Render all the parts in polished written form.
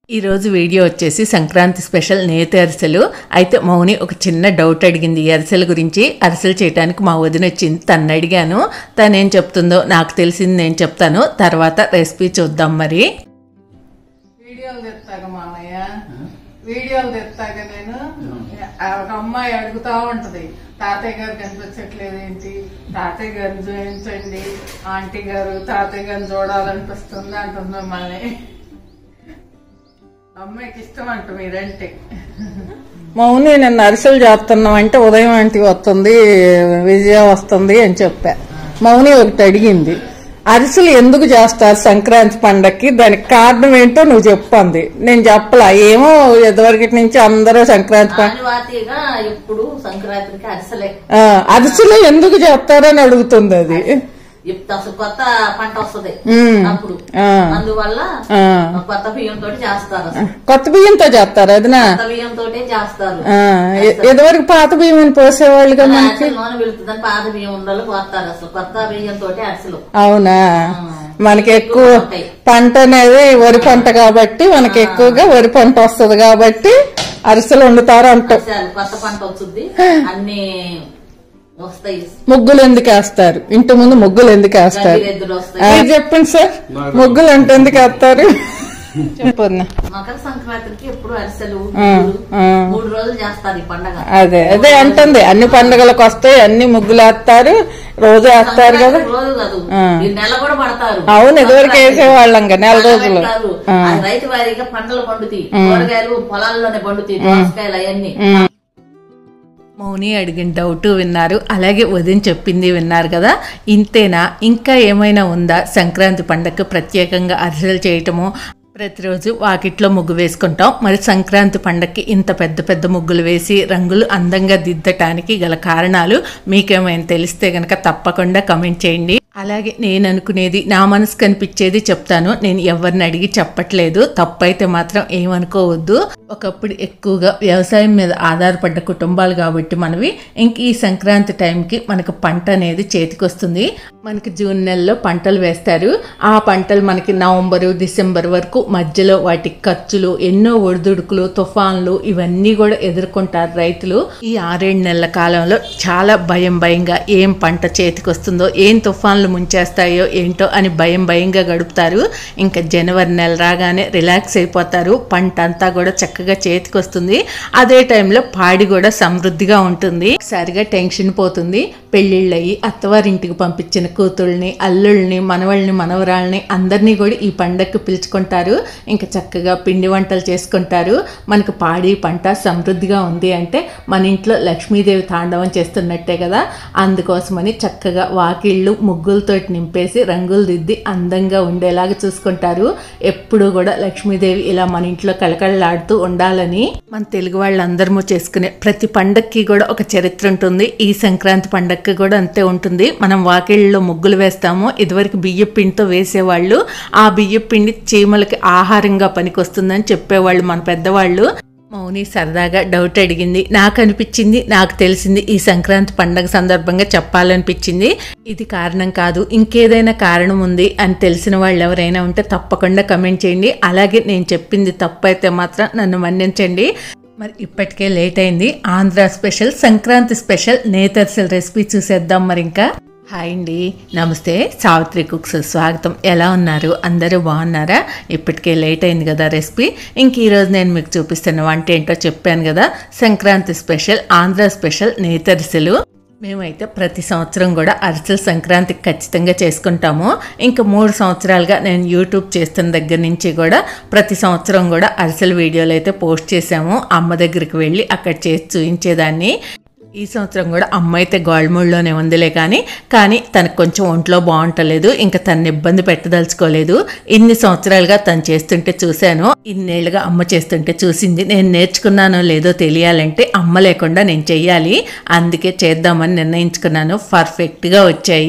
ఈ రోజు వీడియో వచ్చేసి సంక్రాంతి స్పెషల్ నేతి అరిసెలు. అయితే మౌని ఒక చిన్న డౌట్ అడిగింది ఈ అరిసెల గురించి. అరిసెలు చేయడానికి మా వదిన వచ్చింది, తను అడిగాను. తను ఏం చెప్తుందో నాకు తెలిసింది నేను చెప్తాను, తర్వాత రెసిపీ చూద్దాం. మరి వీడియోలు తెస్తాగా మామయ్య, వీడియోలు తెస్తాగా నేను. ఒక అమ్మాయి అడుగుతా ఉంటది, తాతయ్య గారు కనిపించట్లేదు ఏంటి, తాతయ్య గారిని చూపించండి, ఆంటీ గారు తాతయ్య గారిని చూడాలనిపిస్తుంది అంటుంది మమ్మల్ని. అమ్మాయికి ఇష్టం అంట మీరంటే. మౌని నిన్న అరిసెలు చేస్తున్నాం అంటే ఉదయం ఆంటీ వస్తుంది, విజయ వస్తుంది అని చెప్పా. మౌని ఒకటి అడిగింది, అరిసెలు ఎందుకు చేస్తారు సంక్రాంతి పండక్కి, దానికి కారణం ఏంటో నువ్వు చెప్పండి. నేను చెప్పలా, ఏమో ఇదివరకటి నుంచి అందరూ సంక్రాంతి ఎప్పుడు సంక్రాంతికి అరిసెలు ఎందుకు చేస్తారని అడుగుతుంది. అది అసలు కొత్త పంట వస్తుంది అప్పుడు, అందువల్ల కొత్త బియ్యంతో చేస్తారు. కొత్త బియ్యంతో చేస్తారు, అది నా బియ్యంతో చేస్తారు. ఇదివరకు పాత బియ్యం అని పోసేవాళ్ళు కదా, నూనె వెళుతుందని పాత బియ్యం ఉండలు పోస్తారు. అసలు కొత్త బియ్యంతో అరిసెలు. అవునా, మనకి ఎక్కువ పంట అనేది వరి పంట కాబట్టి మనకి ఎక్కువగా వరి పంట వస్తుంది కాబట్టి అరిసెలు వండుతారు అంటారు. కొత్త పంట వస్తుంది, అన్ని ముగ్గులు ఎందుకు వేస్తారు, ఇంటి ముందు ముగ్గులు ఎందుకు వేస్తారు చెప్పండి సార్. ముగ్గులు అంటే ఎందుకు వేస్తారు చెప్పండి. మకర సంక్రాంతికి ఎప్పుడు అరిసెలు 3 రోజులు చేస్తారు ఈ పండగ. అదే అదే అంటుంది, అన్ని పండుగలకు వస్తాయి, అన్ని ముగ్గులు వేస్తారు, రోజు వేస్తారు కదా. రోజు కాదు, నెల కూడా పడతారు. అవును, ఇదివరకు వేసేవాళ్ళం నెల రోజులు. రైతు వారీగా పంటలు పండుతాయి, కూరగాయలు పొలాల్లోనే పండుతాయి, దోసకాయలు అవన్నీ. మౌని అడిగిన డౌట్ విన్నారు, అలాగే వదిన చెప్పింది విన్నారు కదా. ఇంతేనా, ఇంకా ఏమైనా ఉందా సంక్రాంతి పండగకు ప్రత్యేకంగా అరిసెలు చేయటము? ప్రతిరోజు వాకిట్లో ముగ్గు వేసుకుంటాం, మరి సంక్రాంతి పండగకి ఇంత పెద్ద పెద్ద ముగ్గులు వేసి రంగులు అందంగా దిద్దటానికి గల కారణాలు మీకేమైనా తెలిస్తే గనక తప్పకుండా కమెంట్ చేయండి. అలాగే నేను అనుకునేది, నా మనసు కనిపించేది చెప్తాను, నేను ఎవరిని అడిగి చెప్పట్లేదు, తప్పైతే మాత్రం ఏమనుకోవద్దు. ఒకప్పుడు ఎక్కువగా వ్యవసాయం మీద ఆధారపడ్డ కుటుంబాలు కాబట్టి మనవి, ఇంక ఈ సంక్రాంతి టైంకి మనకు పంట అనేది చేతికి వస్తుంది. మనకి జూన్ నెలలో పంటలు వేస్తారు, ఆ పంటలు మనకి నవంబరు డిసెంబర్ వరకు మధ్యలో వాటి ఖర్చులు, ఎన్నో ఒడిదుడుకులు, తుఫాన్లు ఇవన్నీ కూడా ఎదుర్కొంటారు రైతులు. ఈ 6-7 నెలల కాలంలో చాలా భయంగా ఏం పంట చేతికి వస్తుందో, ఏం తుఫాన్లు ముంచేస్తాయో ఏంటో అని భయంగా గడుపుతారు. ఇంకా జనవరి నెల రాగానే రిలాక్స్ అయిపోతారు, పంట అంతా కూడా చక్కగా చేతికి వస్తుంది. అదే టైంలో పాడి కూడా సమృద్ధిగా ఉంటుంది, సరిగా టెన్షన్ పోతుంది. పెళ్లిళ్ళయి అత్తవారింటికి పంపించిన కూతుళ్ళని, అల్లుళ్ళని, మనవళ్ళని, మనవరాళ్ళని అందరినీ కూడా ఈ పండగకు పిలుచుకుంటారు. ఇంకా చక్కగా పిండి వంటలు చేసుకుంటారు. మనకు పాడి పంట సమృద్ధిగా ఉంది అంటే మన ఇంట్లో లక్ష్మీదేవి తాండవం చేస్తున్నట్టే కదా. అందుకోసమని చక్కగా వాకిళ్ళు ముగ్గులతోటి నింపేసి రంగులు దిద్ది అందంగా ఉండేలాగా చూసుకుంటారు. ఎప్పుడు కూడా లక్ష్మీదేవి ఇలా మన ఇంట్లో కళకళలాడుతూ ఉండాలని మన తెలుగు వాళ్ళందరము చేసుకునే ప్రతి పండక్కి కూడా ఒక చరిత్ర ఉంటుంది. ఈ సంక్రాంతి పండక్కి కూడా అంతే ఉంటుంది. మనం వాకిళ్ళలో ముగ్గులు వేస్తాము, ఇదివరకు బియ్యం పిండితో వేసేవాళ్ళు. ఆ బియ్యం పిండి చీమలకి ఆహారంగా పనికొస్తుందని చెప్పేవాళ్ళు మన పెద్దవాళ్ళు. మౌని సరదాగా డౌట్ అడిగింది, నాకు అనిపించింది, నాకు తెలిసింది ఈ సంక్రాంతి పండగ సందర్భంగా చెప్పాలనిపించింది. ఇది కారణం కాదు, ఇంకేదైనా కారణం ఉంది అని తెలిసిన వాళ్ళు ఎవరైనా ఉంటే తప్పకుండా కమెంట్ చేయండి. అలాగే నేను చెప్పింది తప్పైతే మాత్రం నన్ను మన్నించండి. మరి ఇప్పటికే లేట్ అయింది. ఆంధ్ర స్పెషల్ సంక్రాంతి స్పెషల్ నేతి అరిసెల రెసిపీ చూసేద్దాం. మరి ఇంకా హాయ్ అండి, నమస్తే, సావిత్రి కుక్స్ స్వాగతం. ఎలా ఉన్నారు, అందరూ బాగున్నారా? ఇప్పటికే లేట్ అయింది కదా రెసిపీ. ఇంక ఈరోజు నేను మీకు చూపిస్తున్న వంట ఏంటో చెప్పాను కదా, సంక్రాంతి స్పెషల్ ఆంధ్ర స్పెషల్ నేతి అరిసెలు. మేమైతే ప్రతి సంవత్సరం కూడా అరిసెలు సంక్రాంతికి ఖచ్చితంగా చేసుకుంటాము. ఇంకా 3 సంవత్సరాలుగా నేను యూట్యూబ్ చేస్తున్న దగ్గర నుంచి కూడా ప్రతి సంవత్సరం కూడా అరిసెల వీడియోలు అయితే పోస్ట్ చేసాము. అమ్మ దగ్గరికి వెళ్ళి అక్కడ చేసి చూపించేదాన్ని. ఈ సంవత్సరం కూడా అమ్మ అయితే గోల్మూడ్లోనే ఉందిలే, కానీ తనకు కొంచెం ఒంట్లో బాగుంటలేదు, ఇంకా తనని ఇబ్బంది పెట్టదలుచుకోలేదు. ఇన్ని సంవత్సరాలుగా తను చేస్తుంటే చూశాను, ఇన్నేళ్లుగా అమ్మ చేస్తుంటే చూసింది. నేను నేర్చుకున్నానో లేదో తెలియాలంటే అమ్మ లేకుండా నేను చెయ్యాలి, అందుకే చేద్దామని నిర్ణయించుకున్నాను. పర్ఫెక్ట్గా వచ్చాయి.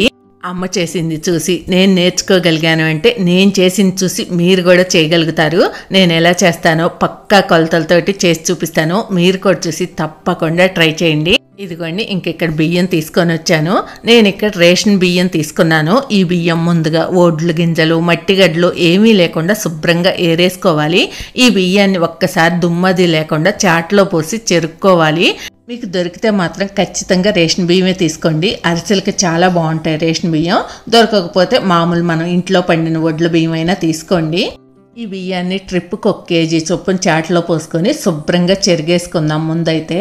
అమ్మ చేసింది చూసి నేను నేర్చుకోగలిగాను అంటే నేను చేసింది చూసి మీరు కూడా చేయగలుగుతారు. నేను ఎలా చేస్తానో పక్కా కొలతలతోటి చేసి చూపిస్తాను. మీరు కూడా చూసి తప్పకుండా ట్రై చేయండి. ఇదిగోండి, ఇంకెక్కడ బియ్యం తీసుకొని వచ్చాను. నేను ఇక్కడ రేషన్ బియ్యం తీసుకున్నాను. ఈ బియ్యం ముందుగా ఓడ్లు గింజలు మట్టిగడ్డలు ఏమీ లేకుండా శుభ్రంగా ఏరేసుకోవాలి. ఈ బియ్యాన్ని ఒక్కసారి దుమ్మది లేకుండా చాట్లో పోసి చెరుక్కోవాలి. మీకు దొరికితే మాత్రం ఖచ్చితంగా రేషన్ బియ్యమే తీసుకోండి. అరిసెలకి చాలా బాగుంటాయి రేషన్ బియ్యం. దొరకకపోతే మామూలు మనం ఇంట్లో పండిన వడ్ల బియ్యం అయినా తీసుకోండి. ఈ బియ్యాన్ని ట్రిప్కి 1 కేజీ చొప్పున చాట్లో పోసుకొని శుభ్రంగా చెరిగేసుకుందాం. ముందైతే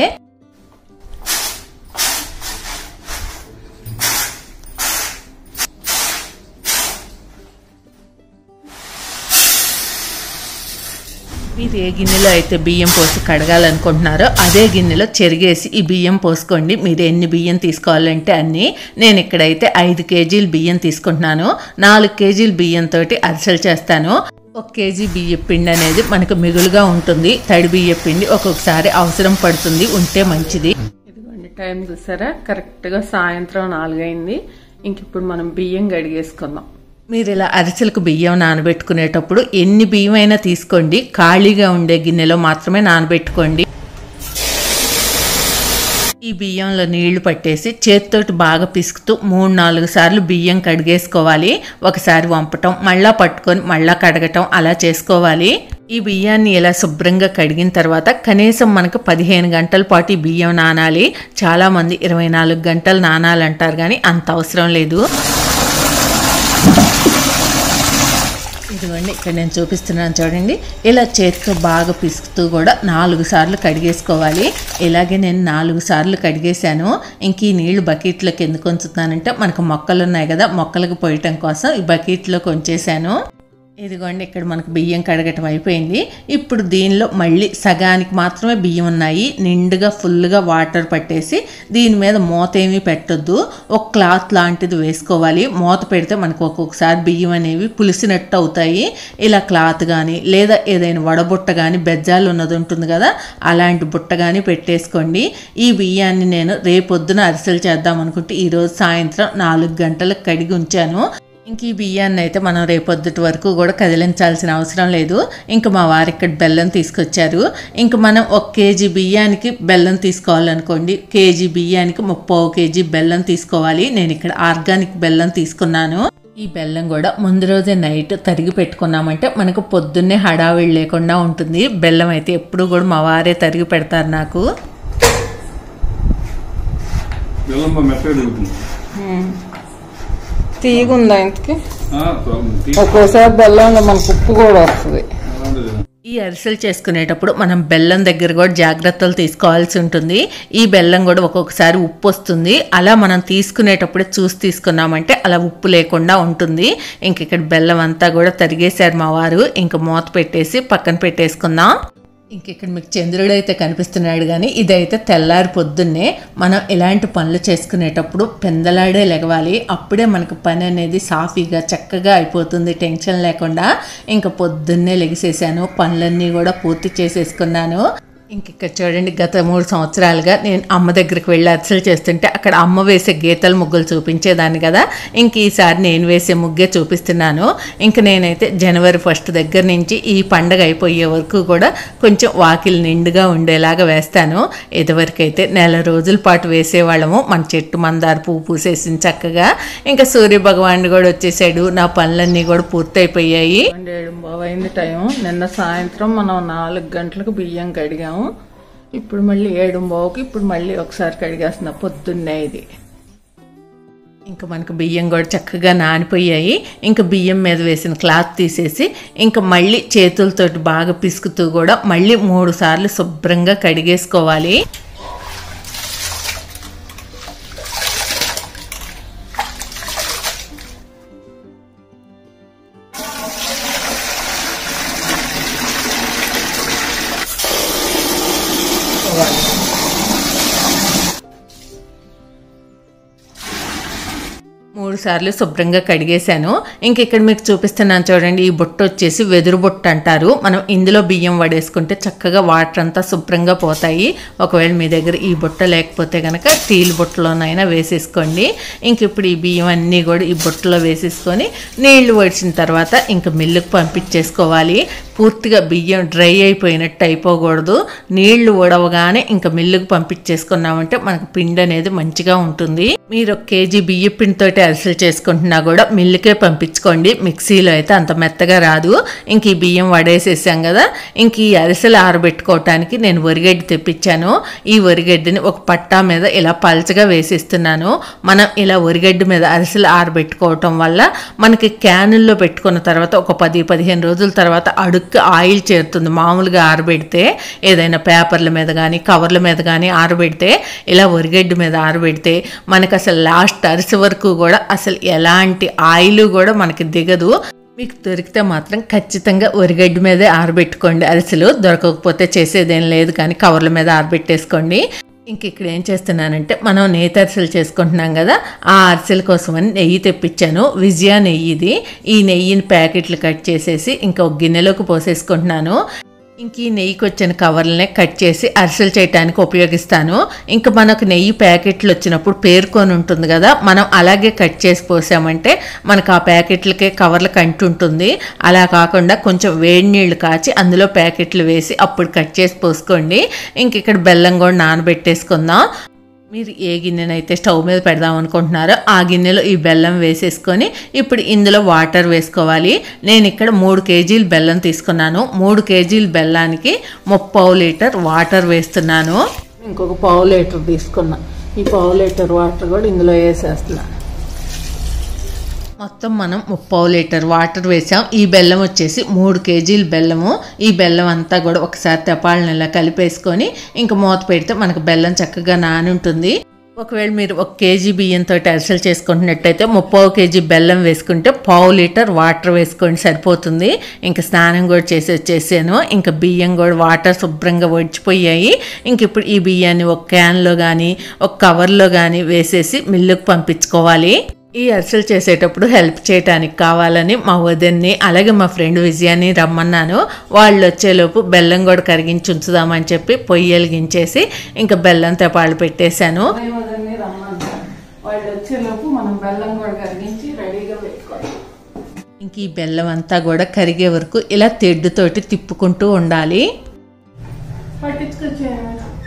మీరు ఏ గిన్నెలో అయితే బియ్యం పోసి కడగాలనుకుంటున్నారో అదే గిన్నెలో చెరిగేసి ఈ బియ్యం పోసుకోండి. మీరు ఎన్ని బియ్యం తీసుకోవాలంటే అన్నీ. నేను ఇక్కడైతే 5 కేజీలు బియ్యం తీసుకుంటున్నాను. 4 కేజీల బియ్యంతో అరిసెలు చేస్తాను. 1 కేజీ బియ్య పిండి అనేది మనకు మిగులుగా ఉంటుంది. తడి బియ్య పిండి ఒక్కొక్కసారి అవసరం పడుతుంది, ఉంటే మంచిది. ఇదిగోండి, టైం చూసారా, కరెక్ట్గా సాయంత్రం 4 అయింది. ఇంక ఇప్పుడు మనం బియ్యం కడిగేసుకుందాం. మీరు ఇలా అరిసెలకు బియ్యం నానబెట్టుకునేటప్పుడు ఎన్ని బియ్యం అయినా తీసుకోండి, ఖాళీగా ఉండే గిన్నెలో మాత్రమే నానబెట్టుకోండి. ఈ బియ్యంలో నీళ్లు పట్టేసి చేతితోటి బాగా పిసుకుతూ 3-4 సార్లు బియ్యం కడిగేసుకోవాలి. ఒకసారి వంపటం, మళ్ళా పట్టుకొని మళ్ళా కడగటం అలా చేసుకోవాలి. ఈ బియ్యాన్ని ఇలా శుభ్రంగా కడిగిన తర్వాత కనీసం మనకు 15 గంటల పాటు ఈ బియ్యం నానాలి. చాలామంది 24 గంటలు నానాలంటారు, కానీ అంత అవసరం లేదు. ఇదిగోండి, ఇక్కడ నేను చూపిస్తున్నాను చూడండి. ఇలా చేతితో బాగా పిసుకుతూ కూడా 4 సార్లు కడిగేసుకోవాలి. ఇలాగే నేను 4 సార్లు కడిగేశాను. ఇంక ఈ నీళ్లు బకెట్లోకి ఎందుకు ఉంచుతున్నానంటే మనకు మొక్కలు ఉన్నాయి కదా, మొక్కలకు పోయటం కోసం ఈ బకెట్లోకి ఉంచేసాను. ఇదిగోండి, ఇక్కడ మనకు బియ్యం కడగటం అయిపోయింది. ఇప్పుడు దీనిలో మళ్ళీ సగానికి మాత్రమే బియ్యం ఉన్నాయి. నిండుగా ఫుల్గా వాటర్ పట్టేసి దీని మీద మూత ఏమీ పెట్టొద్దు. ఒక క్లాత్ లాంటిది వేసుకోవాలి. మూత పెడితే మనకు ఒక్కొక్కసారి బియ్యం అనేవి పులిసినట్టు అవుతాయి. ఇలా క్లాత్ కానీ లేదా ఏదైనా వడబుట్ట కానీ బెజ్జాలు ఉన్నది ఉంటుంది కదా, అలాంటి బుట్ట కానీ పెట్టేసుకోండి. ఈ బియ్యాన్ని నేను రేపొద్దున అరిసెలు చేద్దాం అనుకుంటే ఈరోజు సాయంత్రం 4 గంటలకు కడిగి ఉంచాను. ఇంక ఈ బియ్యాన్ని అయితే మనం రేపొద్దుటి వరకు కూడా కదిలించాల్సిన అవసరం లేదు. ఇంక మా వారు ఇక్కడ బెల్లం తీసుకొచ్చారు. ఇంక మనం 1 కేజీ బియ్యానికి బెల్లం తీసుకోవాలనుకోండి, కేజీ బియ్యానికి 30 కేజీ బెల్లం తీసుకోవాలి. నేను ఇక్కడ ఆర్గానిక్ బెల్లం తీసుకున్నాను. ఈ బెల్లం కూడా ముందు రోజే నైట్ తరిగి పెట్టుకున్నామంటే మనకు పొద్దున్నే హడావిడి లేకుండా ఉంటుంది. బెల్లం అయితే ఎప్పుడు కూడా మా వారే తరిగి పెడతారు నాకు. తీగుందా ఇంతకి? ఒక్కోసారి బెల్లంలో మనకు ఉప్పు కూడా వస్తుంది. ఈ అరిసెలు చేసుకునేటప్పుడు మనం బెల్లం దగ్గర కూడా జాగ్రత్తలు తీసుకోవాల్సి ఉంటుంది. ఈ బెల్లం కూడా ఒక్కొక్కసారి ఉప్పు వస్తుంది. అలా మనం తీసుకునేటప్పుడే చూసి తీసుకున్నామంటే అలా ఉప్పు లేకుండా ఉంటుంది. ఇంక ఇక్కడ బెల్లం అంతా కూడా తరిగేశారు మా వారు. ఇంక మూత పెట్టేసి పక్కన పెట్టేసుకుందాం. ఇంక ఇక్కడ మీకు చంద్రుడు అయితే కనిపిస్తున్నాడు, కానీ ఇదైతే తెల్లారి పొద్దున్నే మనం ఇలాంటి పనులు చేసుకునేటప్పుడు పెందలాడే లెగవాలి. అప్పుడే మనకు పని అనేది సాఫీగా చక్కగా అయిపోతుంది, టెన్షన్ లేకుండా. ఇంకా పొద్దున్నే లెగిసేసాను, పనులన్నీ కూడా పూర్తి చేసేసుకున్నాను. ఇంక ఇక్కడ చూడండి, గత 3 సంవత్సరాలుగా నేను అమ్మ దగ్గరికి వెళ్ళి అరిసెలు చేస్తుంటే అక్కడ అమ్మ వేసే గీతల ముగ్గులు చూపించేదాన్ని కదా. ఇంక ఈసారి నేను వేసే ముగ్గే చూపిస్తున్నాను. ఇంక నేనైతే జనవరి 1 దగ్గర నుంచి ఈ పండగ అయిపోయే వరకు కూడా కొంచెం వాకిలు నిండుగా ఉండేలాగా వేస్తాను. ఇదివరకైతే 1 రోజుల పాటు వేసేవాళ్ళము. మన చెట్టు మందార పువ్వు పూసేసింది చక్కగా. ఇంకా సూర్య భగవానుడు కూడా వచ్చేసాడు. నా పనులన్నీ కూడా పూర్తయిపోయాయి. 7:15 అయింది టైం. నిన్న సాయంత్రం మనం 4 గంటలకు బియ్యం కడిగాము. ఇప్పుడు మళ్ళీ 7:15కి ఇప్పుడు మళ్ళీ ఒకసారి కడిగేస్తున్నా పొద్దున్నే. ఇది ఇంకా మనకు బియ్యం కూడా చక్కగా నానిపోయాయి. ఇంకా బియ్యం మీద వేసిన క్లాత్ తీసేసి ఇంకా మళ్ళీ చేతులతోటి బాగా పిసుకుతూ కూడా మళ్ళీ 3 సార్లు శుభ్రంగా కడిగేసుకోవాలి. సార్లు శుభ్రంగా కడిగేశాను. ఇంక ఇక్కడ మీకు చూపిస్తున్నాను చూడండి. ఈ బుట్ట వచ్చేసి వెదురు బుట్ట అంటారు. మనం ఇందులో బియ్యం వడేసుకుంటే చక్కగా వాటర్ అంతా శుభ్రంగా పోతాయి. ఒకవేళ మీ దగ్గర ఈ బుట్ట లేకపోతే కనుక స్టీల్ బుట్టలోనైనా వేసేసుకోండి. ఇంక ఇప్పుడు ఈ బియ్యం అన్నీ కూడా ఈ బుట్టలో వేసేసుకొని నీళ్లు వడిచిన తర్వాత ఇంక మిల్లుకు పంపించేసుకోవాలి. పూర్తిగా బియ్యం డ్రై అయిపోయినట్టు అయిపోకూడదు. నీళ్లు ఉడవగానే ఇంకా మిల్లుకు పంపించేసుకున్నామంటే మనకు పిండి అనేది మంచిగా ఉంటుంది. మీరు 1 కేజీ బియ్య పిండితోటి అరిసెలు చేసుకుంటున్నా కూడా మిల్లుకే పంపించుకోండి. మిక్సీలో అయితే అంత మెత్తగా రాదు. ఇంక ఈ బియ్యం వడేసేసాం కదా, ఇంక ఈ అరిసెలు ఆరబెట్టుకోవటానికి నేను వరిగడ్డి తెప్పించాను. ఈ వరిగడ్డిని ఒక పట్టా మీద ఇలా పల్చగా వేసిస్తున్నాను. మనం ఇలా వరిగడ్డి మీద అరిసెలు ఆరబెట్టుకోవటం వల్ల మనకి క్యానుల్లో పెట్టుకున్న తర్వాత ఒక 10-15 రోజుల తర్వాత అడుక్కి ఆయిల్ చేరుతుంది. మామూలుగా ఆరబెడితే ఏదైనా పేపర్ల మీద కానీ కవర్ల మీద కానీ ఆరబెడితే ఇలా వరిగడ్డి మీద ఆరబెడితే మనకు అసలు లాస్ట్ అరిసె వరకు కూడా అసలు ఎలాంటి ఆయిల్ కూడా మనకి దిగదు. మీకు దొరికితే మాత్రం ఖచ్చితంగా వరిగడ్డి మీదే ఆరబెట్టుకోండి. అరిసెలు దొరకకపోతే చేసేదేం లేదు, కానీ కవర్ల మీద ఆరబెట్టేసుకోండి. ఇంక ఇక్కడ ఏం చేస్తున్నానంటే మనం నేతి అరిసెలు చేసుకుంటున్నాం కదా, ఆ అరిసెల కోసమని నెయ్యి తెప్పించాను. విజయ నెయ్యి ఇది. ఈ నెయ్యిని ప్యాకెట్లు కట్ చేసేసి ఇంకా ఒక గిన్నెలోకి పోసేసుకుంటున్నాను. ఇంక ఈ నెయ్యికి వచ్చిన కవర్లనే కట్ చేసి అరిసెలు చేయడానికి ఉపయోగిస్తాను. ఇంకా మనకు నెయ్యి ప్యాకెట్లు వచ్చినప్పుడు పేరుకొని ఉంటుంది కదా, మనం అలాగే కట్ చేసి పోసామంటే మనకు ఆ ప్యాకెట్లకే కవర్లకు అంటుంటుంది. అలా కాకుండా కొంచెం వేడి నీళ్లు కాచి అందులో ప్యాకెట్లు వేసి అప్పుడు కట్ చేసి పోసుకోండి. ఇంక ఇక్కడ బెల్లం కూడా నానబెట్టేసుకుందాం. మీరు ఏ గిన్నెనైతే స్టవ్ మీద పెడదాం అనుకుంటున్నారో ఆ గిన్నెలో ఈ బెల్లం వేసేసుకొని ఇప్పుడు ఇందులో వాటర్ వేసుకోవాలి. నేను ఇక్కడ 3 కేజీలు బెల్లం తీసుకున్నాను. 3 కేజీల బెల్లానికి 30 లీటర్ వాటర్ వేస్తున్నాను. ఇంకొక 1/2 లీటర్ తీసుకున్నా. ఈ 1/2 లీటర్ వాటర్ కూడా ఇందులో వేసేస్తున్నా. మొత్తం మనం 30 లీటర్ వాటర్ వేసాం. ఈ బెల్లం వచ్చేసి 3 కేజీల బెల్లము. ఈ బెల్లం అంతా కూడా ఒకసారి తెపాలను ఇలా కలిపేసుకొని ఇంక మూత పెడితే మనకు బెల్లం చక్కగా నాని ఉంటుంది. ఒకవేళ మీరు 1 కేజీ బియ్యంతో అరిసెలు చేసుకుంటున్నట్టయితే 30 కేజీ బెల్లం వేసుకుంటే 1/2 లీటర్ వాటర్ వేసుకోండి, సరిపోతుంది. ఇంకా స్నానం కూడా చేసి వచ్చేసాను. ఇంకా బియ్యం కూడా వాటర్ శుభ్రంగా వడిచిపోయాయి. ఇంక ఇప్పుడు ఈ బియ్యాన్ని ఒక క్యాన్లో కానీ ఒక కవర్లో కానీ వేసేసి మిల్లుకు పంపించుకోవాలి. ఈ అరిసెలు చేసేటప్పుడు హెల్ప్ చేయడానికి కావాలని మా వదిన్ని అలాగే మా ఫ్రెండ్ విజయాన్ని రమ్మన్నాను. వాళ్ళు వచ్చేలోపు బెల్లం కూడా కరిగించి ఉంచుదామని చెప్పి పొయ్యి వెలిగించేసి ఇంకా బెల్లం తెపాళ్ళు పెట్టేశాను. వాళ్ళు వచ్చేలోపు మనం బెల్లం కూడా కరిగించి రెడీగా పెట్టుకోవాలి. ఇంక ఈ బెల్లం అంతా కూడా కరిగే వరకు ఇలా తెడ్డుతోటి తిప్పుకుంటూ ఉండాలి. పట్టించుకొచ్చే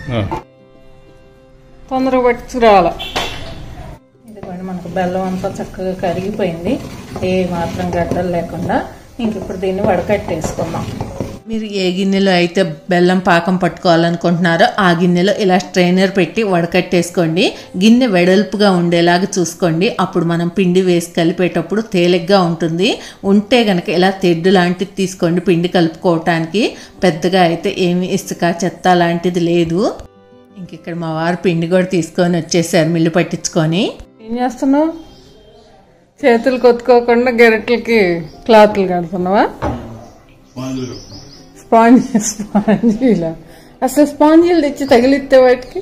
తొందరగా పట్టించుకురావాలి. మనకు బెల్లం అంతా చక్కగా కరిగిపోయింది, ఏ మాత్రం గడ్డలు లేకుండా. ఇంక ఇప్పుడు దీన్ని వడకట్టేసుకుందాం. మీరు ఏ గిన్నెలో అయితే బెల్లం పాకం పట్టుకోవాలనుకుంటున్నారో ఆ గిన్నెలో ఇలా స్ట్రైనర్ పెట్టి వడకట్టేసుకోండి. గిన్నె వెడల్పుగా ఉండేలాగా చూసుకోండి. అప్పుడు మనం పిండి వేసి కలిపేటప్పుడు తేలిగ్గా ఉంటుంది. ఉంటే గనక ఇలా తెడ్డు లాంటిది తీసుకోండి పిండి కలుపుకోవటానికి. పెద్దగా అయితే ఏమి ఇసుక చెత్త లాంటిది లేదు. ఇంక ఇక్కడ మా వారు పిండి కూడా తీసుకొని వచ్చేసారు మిల్లు పట్టించుకొని. ఏం చేస్తున్నావు? చేతులు కొట్టుకోకుండా గెరెట్లకి క్లాత్లు కడుతున్నావా? స్పాంజీలా? అసలు స్పాంజీలు తెచ్చి తగిలిస్తే వాటికి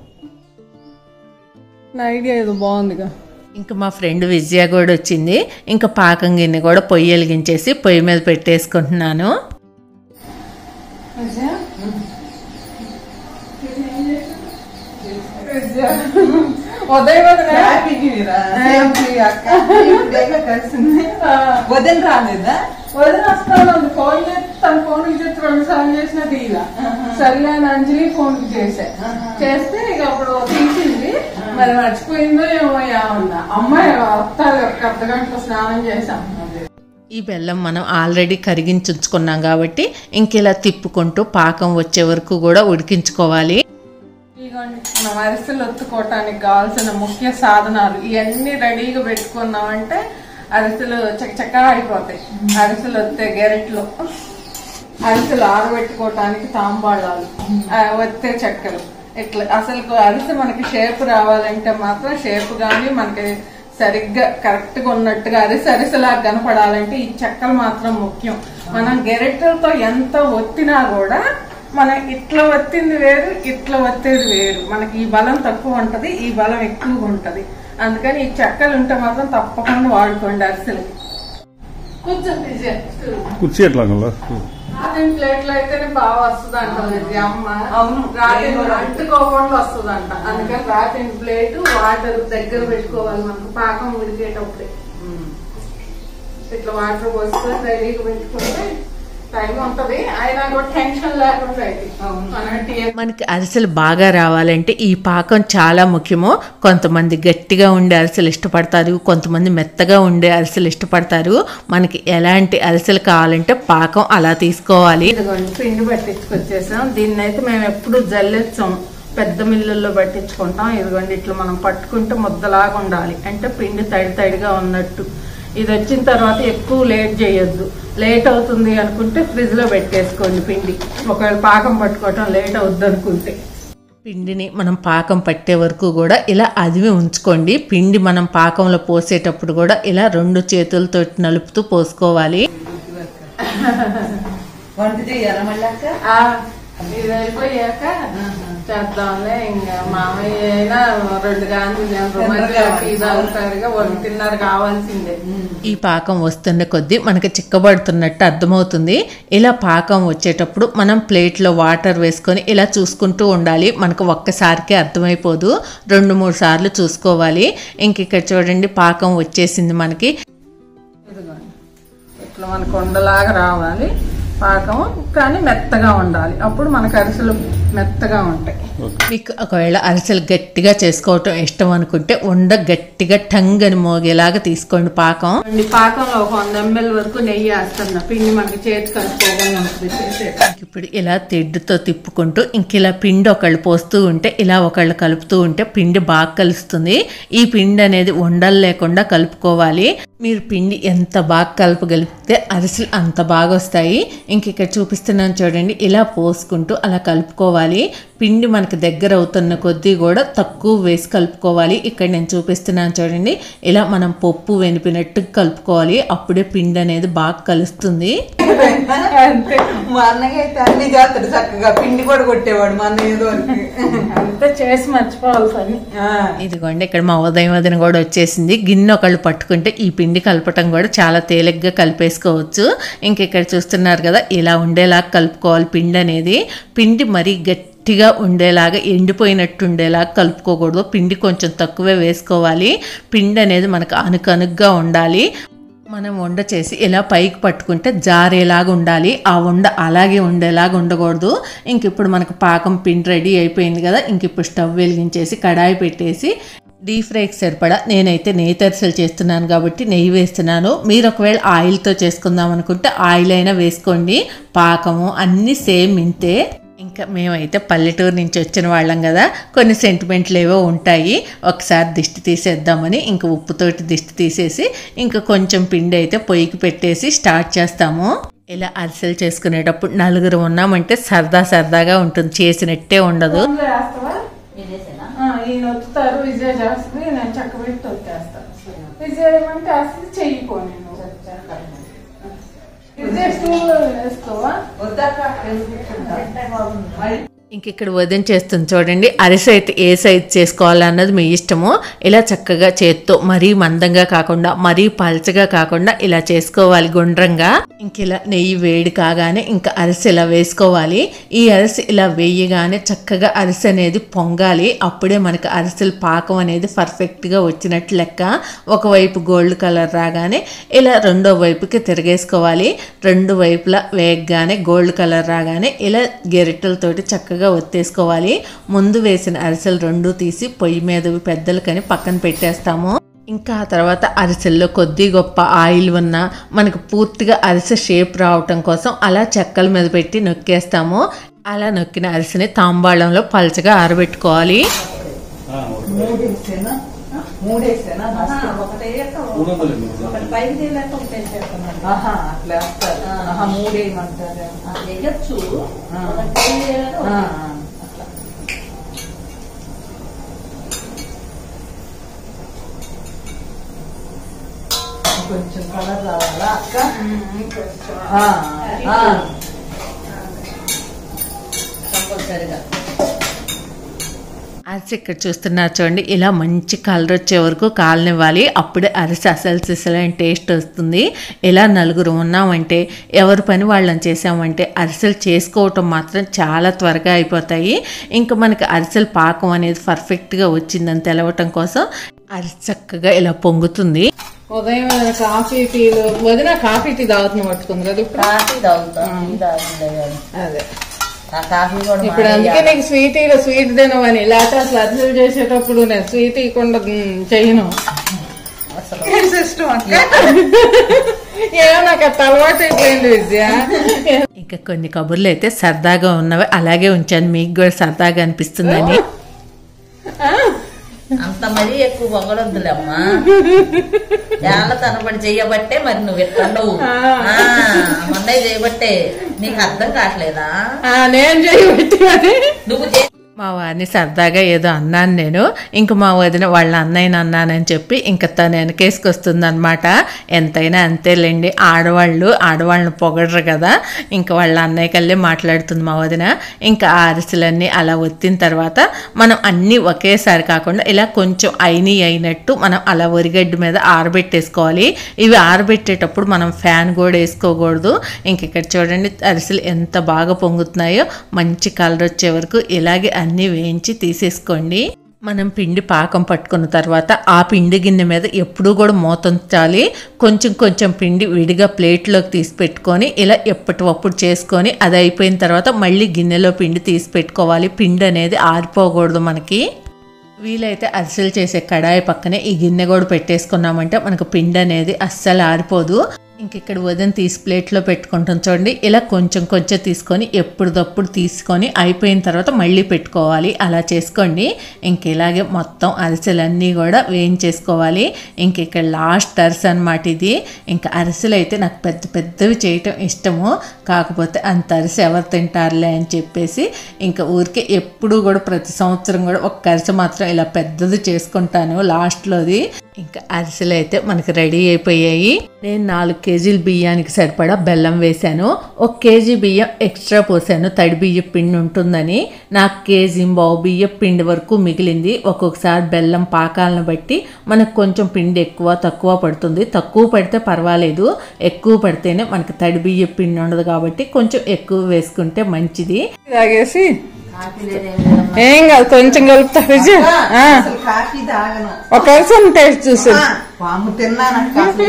నా ఐడియా ఏదో బాగుందిగా. ఇంకా మా ఫ్రెండ్ విజయ కూడా వచ్చింది. ఇంకా పాకం గిన్నె కూడా పొయ్యి వెలిగించేసి పొయ్యి మీద పెట్టేసుకుంటున్నాను. వదిన రాలేదా? వదిన వస్తాను ఫోన్ చేసి తన ఫోన్ కి చేసి 2 సార్లు చేసినా తీలా. సర్లే అని అంజలి ఫోన్ కి చేస్తే ఇక అప్పుడు తీసింది. మరి మర్చిపోయిందో ఏమో ఏమన్నా. అమ్మాయి వస్తారు ఒక అర్ధగంటలో స్నానం చేసాం. ఈ బెల్లం మనం ఆల్రెడీ కరిగించుకున్నాం కాబట్టి ఇంక ఇలా తిప్పుకుంటూ పాకం వచ్చే వరకు కూడా ఉడికించుకోవాలి. మనం అరిసెలు ఒత్తుకోవటానికి కావాల్సిన ముఖ్య సాధనాలు ఇవన్నీ రెడీగా పెట్టుకున్నామంటే అరిసెలు చక్కచక్క అయిపోతాయి. అరిసెలు ఒత్తే గెరెట్లు, అరిసెలు ఆరబెట్టుకోవటానికి తాంబాళాలు, ఒత్తే చెక్కలు. ఇట్లా అసలు అరిసె మనకి షేప్ రావాలంటే మాత్రం షేప్ కానీ మనకి సరిగ్గా కరెక్ట్ గా ఉన్నట్టుగా అరిసెలాగా కనపడాలంటే ఈ చెక్కలు మాత్రం ముఖ్యం. మనం గెరెట్లతో ఎంత ఒత్తినా కూడా మనం ఇట్లా ఒత్తింది వేరు, ఇట్లా ఒత్తేది వేరు. మనకి ఈ బలం తక్కువ ఉంటది, ఈ బలం ఎక్కువగా ఉంటది. అందుకని ఈ చెక్కలు ఉంటే మాత్రం తప్పకుండా వాడుకోండి అరిసెలు. కూర్చోండి కుర్చీ ఎట్లా ప్లేట్లో అయితేనే బాగా వస్తుంది అంటుంది అమ్మ. అవును, రాత్రి అంటుకోకుండా వస్తుందంట. అందుకని రాత్రి ప్లేట్ వాటర్ దగ్గర పెట్టుకోవాలి. మనకు పాకం ఉడికేటప్పుడే ఇట్లా వాటర్ పోసుకొని రెడీగా పెట్టుకుంటే టైం ఉంటది. అయినా కూడా టెన్షన్ లేకుండా మనకి అరిసెలు బాగా రావాలంటే ఈ పాకం చాలా ముఖ్యము. కొంతమంది గట్టిగా ఉండే అరిసెలు ఇష్టపడతారు, కొంతమంది మెత్తగా ఉండే అరిసెలు ఇష్టపడతారు. మనకి ఎలాంటి అరిసెలు కావాలంటే పాకం అలా తీసుకోవాలి. ఇదిగోండి పిండి పట్టించుకొచ్చేసాం. దీన్ని అయితే మేము ఎప్పుడు జల్లెచ్చాం, పెద్ద మిల్లుల్లో పట్టించుకుంటాం. ఇదిగోండి ఇట్లా మనం పట్టుకుంటే ముద్దలాగా ఉండాలి, అంటే పిండి తడి తడిగా ఉన్నట్టు. ఇది వచ్చిన తర్వాత ఎక్కువ లేట్ చేయొద్దు. లేట్ అవుతుంది అనుకుంటే ఫ్రిడ్జ్ లో పెట్టేసుకోండి పిండి. ఒకవేళ పాకం పట్టుకోవటం లేట్ అవుద్ది అనుకుంటే పిండిని మనం పాకం పట్టే వరకు కూడా ఇలా అదివి ఉంచుకోండి. పిండి మనం పాకంలో పోసేటప్పుడు కూడా ఇలా 2 చేతులతో నలుపుతూ పోసుకోవాలి. ఇది అయిపోయాక చేద్దాంలే. ఇంకా మామయ్య అయినా 2 గాంధీ తాగుతారుగా, 1:30 కావాల్సిందే. ఈ పాకం వస్తున్న కొద్దీ మనకి చిక్కబడుతున్నట్టు అర్థమవుతుంది. ఇలా పాకం వచ్చేటప్పుడు మనం ప్లేట్లో వాటర్ వేసుకొని ఇలా చూసుకుంటూ ఉండాలి. మనకు ఒక్కసారికే అర్థమైపోదు, 2-3 సార్లు చూసుకోవాలి. ఇంక ఇక్కడ చూడండి పాకం వచ్చేసింది మనకి. ఇట్లా మనకు ఉండలాగా రావాలి పాకం, కానీ మెత్తగా ఉండాలి. అప్పుడు మనకు అరిసెలు మెత్తగా ఉంటాయి. మీకు ఒకవేళ అరిసెలు గట్టిగా చేసుకోవటం ఇష్టం అనుకుంటే ఉండ గట్టిగా టంగ్ అని మోగేలాగా తీసుకోండి పాకం. పాకంలో ఒక 100 ml వరకు నెయ్యి వేస్తున్నా, పిండి మనకి చేతి కలుపుకోకుండా. ఇప్పుడు ఇలా తెడ్డుతో తిప్పుకుంటూ ఇంక ఇలా పిండి ఒకళ్ళు పోస్తూ ఉంటే ఇలా ఒకళ్ళు కలుపుతూ ఉంటే పిండి బాగా కలుస్తుంది. ఈ పిండి అనేది ఉండలు లేకుండా కలుపుకోవాలి. మీరు పిండి ఎంత బాగా కలుపగలిపితే అరిసెలు అంత బాగా వస్తాయి. ఇంక ఇక్కడ చూపిస్తున్నాను చూడండి, ఇలా పోసుకుంటూ అలా కలుపుకోవాలి. పిండి మనకి దగ్గర అవుతున్న కొద్దీ కూడా తక్కువ వేసి కలుపుకోవాలి. ఇక్కడ నేను చూపిస్తున్నాను చూడండి, ఇలా మనం పప్పు వెనిపినట్టు కలుపుకోవాలి. అప్పుడే పిండి అనేది బాగా కలుస్తుంది. మా అన్నయ్య అయితే అన్ని చేస్తాడు చక్కగా, పిండి కూడా కొట్టేవాడు మా అన్నయ్య. అంతా చేసి మర్చిపోవాలి. ఇదిగోండి ఇక్కడ మా ఉదయం కూడా వచ్చేసింది. గిన్నె ఒకళ్ళు పట్టుకుంటే ఈ పిండి కలపటం కూడా చాలా తేలిగ్గా కలిపేసుకోవచ్చు. ఇంక ఇక్కడ చూస్తున్నారు కదా, ఇలా ఉండేలాగా కలుపుకోవాలి పిండి అనేది. పిండి మరీ గట్టిగా ఉండేలాగా, ఎండిపోయినట్టు ఉండేలాగా కలుపుకోకూడదు. పిండి కొంచెం తక్కువే వేసుకోవాలి. పిండి అనేది మనకు అనుకనుగ్గా ఉండాలి. మనం వండ చేసి ఇలా పైకి పట్టుకుంటే జారేలాగా ఉండాలి. ఆ వండ అలాగే ఉండేలాగా ఉండకూడదు. ఇంక ఇప్పుడు మనకు పాకం పిండి రెడీ అయిపోయింది కదా. ఇంక ఇప్పుడు స్టవ్ వెలిగించేసి కడాయి పెట్టేసి డీప్ ఫ్రైకి సరిపడా నేనైతే నెయ్యి అరిసెలు చేస్తున్నాను కాబట్టి నెయ్యి వేస్తున్నాను. మీరు ఒకవేళ ఆయిల్తో చేసుకుందాం అనుకుంటే ఆయిల్ అయినా వేసుకోండి. పాకము అన్నీ సేమ్ ఇంతే. ఇంకా మేమైతే పల్లెటూరు నుంచి వచ్చిన వాళ్ళం కదా, కొన్ని సెంటిమెంట్లు ఏవో ఉంటాయి. ఒకసారి దిష్టి తీసేద్దామని ఇంక ఉప్పుతోటి దిష్టి తీసేసి ఇంకా కొంచెం పిండి అయితే పొయ్యికి పెట్టేసి స్టార్ట్ చేస్తాము. ఇలా అరిసెలు చేసుకునేటప్పుడు 4 ఉన్నామంటే సరదాగా ఉంటుంది, చేసినట్టే ఉండదు. ఈయన వస్తారు, విజయ చేస్తుంది, నేను చక్కబెట్టి వచ్చేస్తాను. విజయ ఏమంటే అసలు చెయ్యిపోను. విజయ స్టూల్ వేసుకోవా? ఇంక ఇక్కడ వదిన చేస్తుంది చూడండి. అరిసె అయితే ఏ సైజ్ చేసుకోవాలన్నది మీ ఇష్టము. ఇలా చక్కగా చేత్తో మరీ మందంగా కాకుండా మరీ పల్చగా కాకుండా ఇలా చేసుకోవాలి గుండ్రంగా. ఇంక ఇలా నెయ్యి వేడి కాగానే ఇంకా అరిసె ఇలా వేసుకోవాలి. ఈ అరిసె ఇలా వేయగానే చక్కగా అరిసె అనేది పొంగాలి. అప్పుడే మనకు అరిసెలు పాకం అనేది పర్ఫెక్ట్గా వచ్చినట్టు లెక్క. ఒకవైపు గోల్డ్ కలర్ రాగానే ఇలా రెండో వైపుకి తిరిగేసుకోవాలి. 2 వైపులా వేగగానే గోల్డ్ కలర్ రాగానే ఇలా గెరిటెలతోటి చక్కగా ఒత్తేసుకోవాలి. ముందు వేసిన అరిసెలు 2 తీసి పొయ్యి మీద పెద్దలకని పక్కన పెట్టేస్తాము. ఇంకా ఆ తర్వాత అరిసెల్లో కొద్ది గొప్ప ఆయిల్ ఉన్నా మనకు పూర్తిగా అరిసె షేప్ రావటం కోసం అలా చెక్కల మీద పెట్టి నొక్కేస్తాము. అలా నొక్కిన అరిసెని తాంబాళంలో పల్చగా ఆరబెట్టుకోవాలి. కొంచెం కలర్ రావాలా అక్క? అరిసె ఇక్కడ చూస్తున్నారు చూడండి, ఇలా మంచి కలర్ వచ్చే వరకు కాలనివ్వాలి. అప్పుడే అరిసె అసలు సిసలైన టేస్ట్ వస్తుంది. ఇలా నలుగురు ఉన్నామంటే ఎవరి పని వాళ్ళని చేసామంటే అరిసెలు చేసుకోవటం మాత్రం చాలా త్వరగా అయిపోతాయి. ఇంకా మనకి అరిసెలు పాకం అనేది పర్ఫెక్ట్గా వచ్చిందని తెలవటం కోసం అరిసె చక్కగా ఇలా పొంగుతుంది. ఉదయం కాఫీ టీలు వదిన కాఫీ టీ తాగుతున్న పట్టుకుంది కదా ఇప్పుడు. కాఫీ తాగుతాం అదే ఆ కాఫీ కూడా ఇప్పుడు అందుకే నీకు స్వీట్ తినవని, లేకపోతే అసలు అరిసెలు చేసేటప్పుడు నేను స్వీట్ ఇవ్వకుండా చేయను. ఏమో నాకు అట్లా అలవాటు అయిపోయింది విద్య. ఇంకా కొన్ని కబుర్లు అయితే సరదాగా ఉన్నవి అలాగే ఉంచాను, మీకు కూడా సరదాగా అనిపిస్తుందని. అంత మరీ ఎక్కువ పొగడొద్దులే అమ్మా, ఏళ్ళ తనబడి చెయ్యబట్టే మరి నువ్వు ఎట్లుండవు. మొన్నయ్య చేయబట్టే నీకు అర్థం కావట్లేదా? నేను చేయబట్టి నువ్వు మా వారిని సరదాగా ఏదో అన్నాను నేను. ఇంక మా వదిన వాళ్ళ అన్నయ్యని అన్నానని చెప్పి ఇంకా తను వెనకేసుకొస్తుంది అనమాట. ఎంతైనా అంతేలేండి, ఆడవాళ్ళని పొగడరు కదా. ఇంకా వాళ్ళ అన్నయ్య కల్లే మాట్లాడుతుంది మా వదిన. ఇంకా ఆ అరిసెలన్నీ అలా ఒత్తిన తర్వాత మనం అన్నీ ఒకేసారి కాకుండా ఇలా కొంచెం అయినట్టు మనం అలా ఒరిగడ్డి మీద ఆరబెట్టేసుకోవాలి. ఇవి ఆరబెట్టేటప్పుడు మనం ఫ్యాన్ కూడా వేసుకోకూడదు. ఇంక ఇక్కడ చూడండి అరిసెలు ఎంత బాగా పొంగుతున్నాయో. మంచి కలర్ వచ్చే వరకు ఇలాగే అన్నీ వేయించి తీసేసుకోండి. మనం పిండి పాకం పట్టుకున్న తర్వాత ఆ పిండి గిన్నె మీద ఎప్పుడూ కూడా మూత ఉంచాలి. కొంచెం పిండి విడిగా ప్లేట్లోకి తీసి పెట్టుకొని ఇలా ఎప్పటికప్పుడు చేసుకొని అది అయిపోయిన తర్వాత మళ్ళీ గిన్నెలో పిండి తీసి పెట్టుకోవాలి. పిండి అనేది ఆరిపోకూడదు మనకి. వీలైతే అరిసెలు చేసే కడాయి పక్కనే ఈ గిన్నె కూడా పెట్టేసుకున్నామంటే మనకు పిండి అనేది అస్సలు ఆరిపోదు. ఇంక ఇక్కడ వదిన తీసి ప్లేట్లో పెట్టుకుంటాం చూడండి. ఇలా కొంచెం తీసుకొని ఎప్పుడప్పుడు తీసుకొని అయిపోయిన తర్వాత మళ్ళీ పెట్టుకోవాలి. అలా చేసుకోండి. ఇంక ఇలాగే మొత్తం అరిసెలన్నీ కూడా వేయించేసుకోవాలి. ఇంక ఇక్కడ లాస్ట్ అరిసె అనమాట ఇది. ఇంకా అరిసెలు అయితే నాకు పెద్దవి చేయటం ఇష్టము, కాకపోతే అంత అరిసె ఎవరు తింటారులే అని చెప్పేసి ఇంకా ఊరికే ఎప్పుడు కూడా ప్రతి సంవత్సరం కూడా ఒక అరిసె మాత్రం ఇలా పెద్దది చేసుకుంటాను లాస్ట్లోది. ఇంకా అరిసెలు అయితే మనకి రెడీ అయిపోయాయి. నేను 4 కేజీల బియ్యానికి సరిపడా బెల్లం వేశాను. 1 కేజీ బియ్యం ఎక్స్ట్రా పోసాను, తడి బియ్యం పిండి ఉంటుందని. నాకు 1.5 కేజీ బియ్యం పిండి వరకు మిగిలింది. ఒక్కొక్కసారి బెల్లం పాకాలను బట్టి మనకు కొంచెం పిండి ఎక్కువ తక్కువ పడుతుంది. తక్కువ పడితే పర్వాలేదు, ఎక్కువ పడితేనే మనకి తడి బియ్యం పిండి ఉండదు కాబట్టి కొంచెం ఎక్కువ వేసుకుంటే మంచిది. తాగేసి ఏం కాదు, కొంచెం కలుపుతా విజయ. కాఫీ తాగను, ఒక అరిసె టేస్ట్ చూసి పాము తిన్నాను.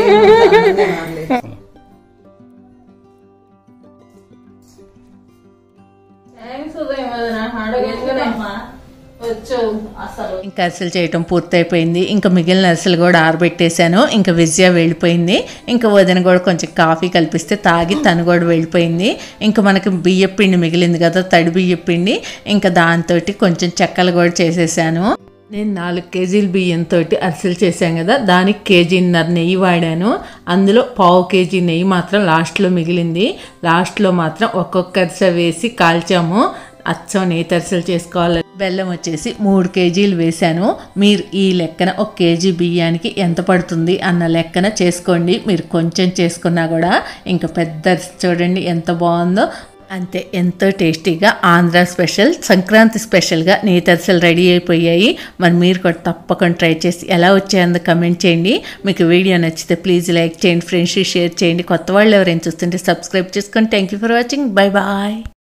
ఇంకా అరిసెలు చేయటం పూర్తయిపోయింది. ఇంకా మిగిలిన అరిసెలు కూడా ఆరబెట్టేశాను. ఇంకా విజయ వెళ్ళిపోయింది. ఇంకా వదిన కూడా కొంచెం కాఫీ కల్పిస్తే తాగి తను కూడా వెళ్ళిపోయింది. ఇంకా మనకి బియ్యం పిండి మిగిలింది కదా, తడి బియ్యం పిండి. ఇంకా దాంతో కొంచెం చెక్కలు కూడా చేసేసాను. నేను 4 కేజీల బియ్యంతో అరిసెలు చేశాను కదా, దానికి 1.5 కేజీన్నర నెయ్యి వాడాను. అందులో 1/2 కేజీ నెయ్యి మాత్రం లాస్ట్లో మిగిలింది. లాస్ట్లో మాత్రం ఒక్కొక్క అరిసె వేసి కాల్చాము. అచ్చం నేతి అరిసెలు చేసుకోవాలి. బెల్లం వచ్చేసి 3 కేజీలు వేశాను. మీరు ఈ లెక్కన 1 కేజీ బియ్యానికి ఎంత పడుతుంది అన్న లెక్కన చేసుకోండి. మీరు కొంచెం చేసుకున్నా కూడా ఇంకా పెద్ద అరిసె చూడండి ఎంత బాగుందో. అంతే, ఎంతో టేస్టీగా ఆంధ్ర స్పెషల్ సంక్రాంతి స్పెషల్గా నేతి అరిసెలు రెడీ అయిపోయాయి. మరి మీరు కూడా తప్పకుండా ట్రై చేసి ఎలా వచ్చాయో కమెంట్ చేయండి. మీకు వీడియో నచ్చితే ప్లీజ్ లైక్ చేయండి, ఫ్రెండ్స్కి షేర్ చేయండి. కొత్త వాళ్ళు ఎవరైనా చూస్తుంటే సబ్స్క్రైబ్ చేసుకోండి. Thank you for watching. Bye bye.